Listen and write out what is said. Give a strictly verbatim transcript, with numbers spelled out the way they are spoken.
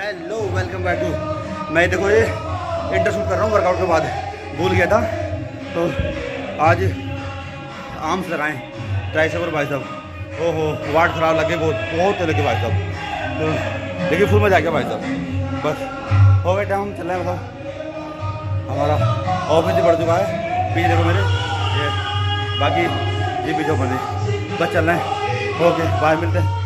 Hello welcome bank two. मैं देखो ये इंटरशूट कर रहा हूँ वर्कआउट के बाद, भूल गया था तो आज आर्म्स लगाएं, ट्राइसेप और बाइसेप। ओहो वाट खराब लगे, बहुत बहुत लगे बाइसेप, तो देखिए फुल मजा आ गया बाइसेप। बस हो गया टाइम, चल रहा है मतलब हमारा ऑफिस ही बढ़ चुका है। पीछे देखो मेरे ये, बाकी ये पीछे बने, बस चल रहे हैं। ओके बाय, मिलते हैं।